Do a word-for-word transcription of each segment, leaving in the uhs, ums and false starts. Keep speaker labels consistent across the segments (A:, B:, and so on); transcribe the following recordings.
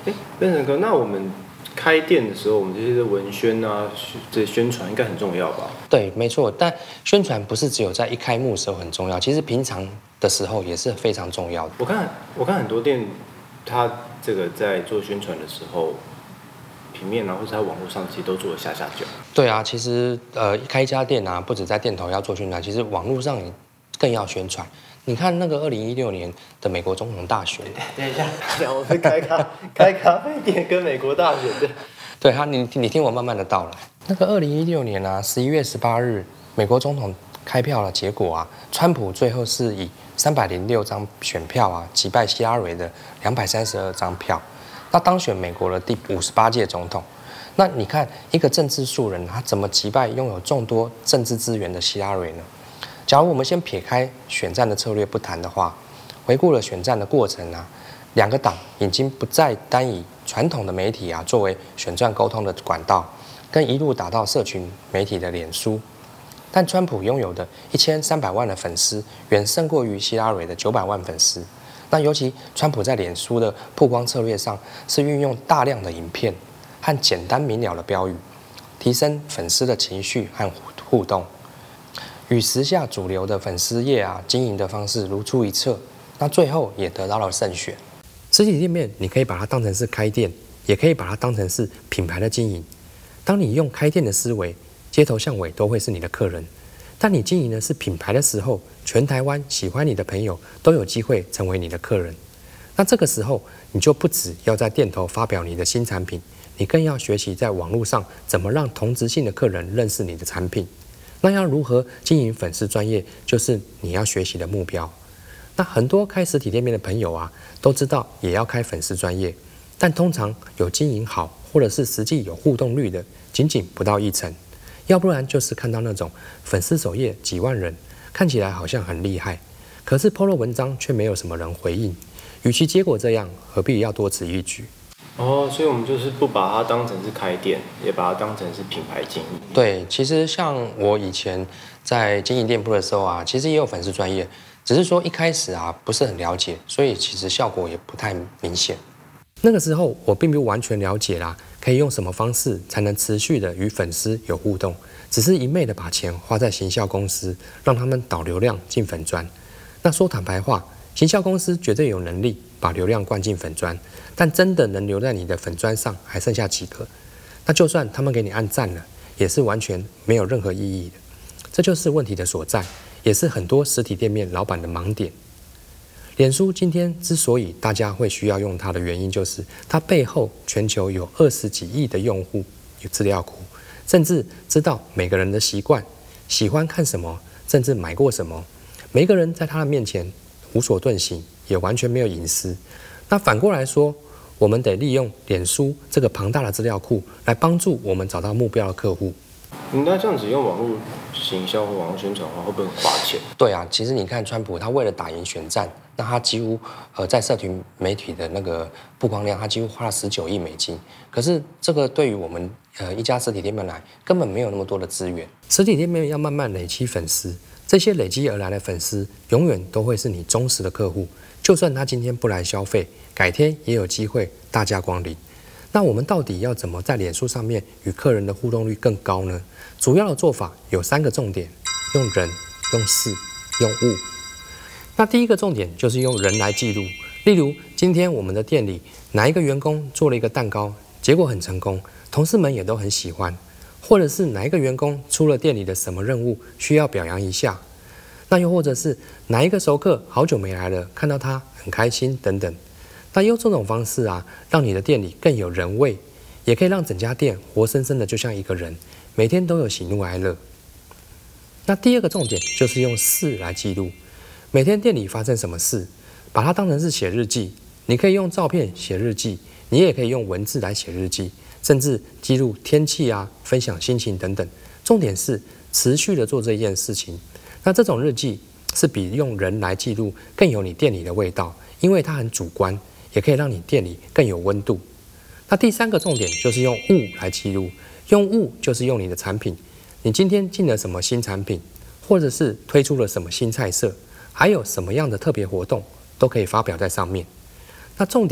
A: 哎，变成哥，那我们开店的时候，我们这些文宣啊，这宣传应该很重要吧？
B: 对，没错。但宣传不是只有在一开幕的时候很重要，其实平常的时候也是非常重要的。
A: 我看我看很多店，它这个在做宣传的时候，平面啊或者在网络上其实都做了下下脚。
B: 对啊，其实呃开一家店啊，不止在店头要做宣传，其实网络上也更要宣传。你看那个二零一六年的美国总统大选，
A: 等一下，我们开咖开咖啡店跟美国大选的。
B: 对他，你你听我慢慢的道来。那个二零一六年啊，十一月十八日，美国总统开票的结果啊，川普最后是以三百零六张选票啊，击败希拉蕊的两百三十二张票，那当选美国的第五十八届总统。那你看一个政治素人，他怎么击败拥有众多政治资源的希拉蕊呢？假如我们先撇开选战的策略不谈的话，回顾了选战的过程啊，两个党已经不再单以传统的媒体啊作为选战沟通的管道，更一路打到社群媒体的脸书。但川普拥有的一千三百万的粉丝，远胜过于希拉蕊的九百万粉丝。那尤其川普在脸书的曝光策略上，是运用大量的影片和简单明了的标语，提升粉丝的情绪和互动。与时下主流的粉丝业啊经营的方式如出一辙，那最后也得到了胜选。实体店面你可以把它当成是开店，也可以把它当成是品牌的经营。当你用开店的思维，街头巷尾都会是你的客人；但你经营的是品牌的时候，全台湾喜欢你的朋友都有机会成为你的客人。那这个时候，你就不只要在店头发表你的新产品，你更要学习在网络上怎么让同质性的客人认识你的产品。那要如何经营粉丝专业，就是你要学习的目标。那很多开实体店面的朋友啊，都知道也要开粉丝专业，但通常有经营好或者是实际有互动率的，仅仅不到一成，要不然就是看到那种粉丝首页几万人，看起来好像很厉害，可是 po 了文章却没有什么人回应。与其结果这样，何必要多此一举？
A: 哦，所以我们就是不把它当成是开店，也把它当成是品牌经营。
B: 对，其实像我以前在经营店铺的时候啊，其实也有粉丝专业，只是说一开始啊不是很了解，所以其实效果也不太明显。那个时候我并不完全了解啦，可以用什么方式才能持续的与粉丝有互动，只是一昧的把钱花在行销公司，让他们导流量进粉专。那说坦白话，行销公司绝对有能力把流量灌进粉专，但真的能留在你的粉专上还剩下几个？那就算他们给你按赞了，也是完全没有任何意义的。这就是问题的所在，也是很多实体店面老板的盲点。脸书今天之所以大家会需要用它的原因，就是它背后全球有二十几亿的用户有资料库，甚至知道每个人的习惯，喜欢看什么，甚至买过什么。每个人在他的面前无所遁形，也完全没有隐私。那反过来说，我们得利用脸书这个庞大的资料库来帮助我们找到目标的客户。
A: 你那这样子用网络行销或网络宣传的话，会不会很花钱？
B: 对啊，其实你看川普，他为了打赢选战，那他几乎呃在社群媒体的那个曝光量，他几乎花了十九亿美金。可是这个对于我们呃一家实体店面来，根本没有那么多的资源。实体店面要慢慢累积粉丝，这些累积而来的粉丝，永远都会是你忠实的客户。就算他今天不来消费，改天也有机会大驾光临。那我们到底要怎么在脸书上面与客人的互动率更高呢？主要的做法有三个重点：用人、用事、用物。那第一个重点就是用人来记录，例如今天我们的店里哪一个员工做了一个蛋糕，结果很成功，同事们也都很喜欢，或者是哪一个员工出了店里的什么任务需要表扬一下，那又或者是哪一个熟客好久没来了，看到他很开心等等。那用这种方式啊，让你的店里更有人味，也可以让整家店活生生的就像一个人，每天都有喜怒哀乐。那第二个重点就是用事来记录，每天店里发生什么事，把它当成是写日记。你可以用照片写日记，你也可以用文字来写日记，甚至记录天气啊、分享心情等等。重点是持续的做这件事情。那这种日记是比用人来记录更有你店里的味道，因为它很主观，也可以让你店里更有温度。那第三个重点就是用物来记录，用物就是用你的产品，你今天进了什么新产品，或者是推出了什么新菜色，还有什么样的特别活动，都可以发表在上面。那重点，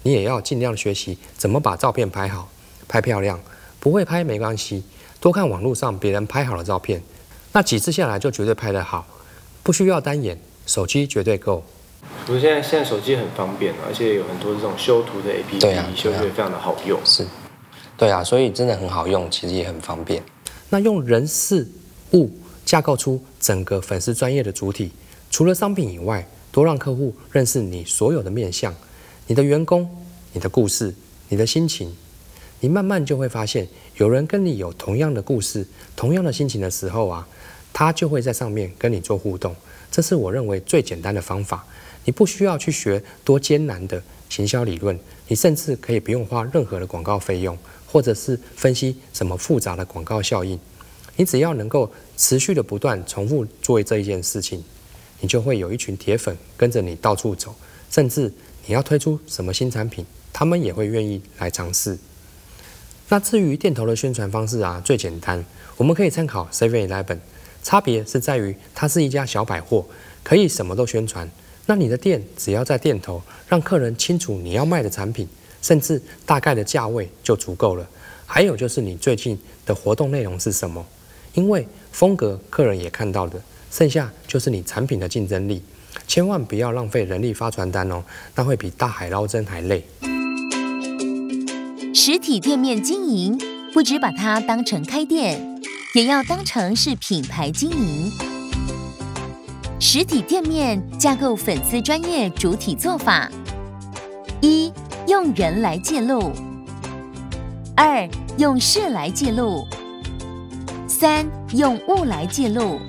B: 你也要尽量学习怎么把照片拍好、拍漂亮。不会拍没关系，多看网络上别人拍好的照片，那几次下来就绝对拍得好，不需要单眼，手机绝对够。
A: 不过现在现在手机很方便，而且有很多这种修图的 A P P，
B: 对啊，
A: 修图也非常的好用。
B: 是，对啊，所以真的很好用，其实也很方便。那用人事物架构出整个粉丝专业的主体，除了商品以外，多让客户认识你所有的面向，你的员工、你的故事、你的心情。你慢慢就会发现，有人跟你有同样的故事、同样的心情的时候啊，他就会在上面跟你做互动。这是我认为最简单的方法。你不需要去学多艰难的行销理论，你甚至可以不用花任何的广告费用，或者是分析什么复杂的广告效应。你只要能够持续的不断重复做这一件事情，你就会有一群铁粉跟着你到处走，甚至你要推出什么新产品，他们也会愿意来尝试。那至于店头的宣传方式啊，最简单，我们可以参考 seven eleven， 差别是在于它是一家小百货，可以什么都宣传。那你的店只要在店头，让客人清楚你要卖的产品，甚至大概的价位就足够了。还有就是你最近的活动内容是什么，因为风格客人也看到的，剩下就是你产品的竞争力。千万不要浪费人力发传单哦，那会比大海捞针还累。
C: 实体店面经营，不只把它当成开店，也要当成是品牌经营。实体店面架构粉丝专业主体做法：一、用人来记录；二、用事来记录；三、用物来记录。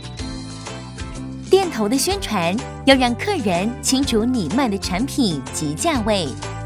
C: 店头的宣传要让客人清楚你卖的产品及价位。